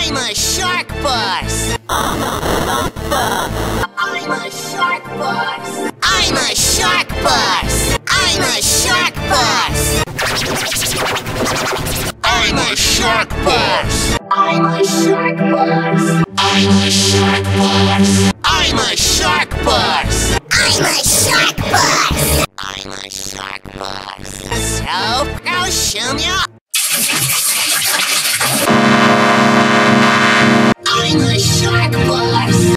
I'm a shark boss. I'm a shark boss. I'm a shark boss. I'm a shark boss. I'm a shark boss. I'm a shark boss. I'm a shark boss. I'm a shark boss. I'm a shark boss. I'm a shark boss. So, proszę mnie. I'm a shark boss.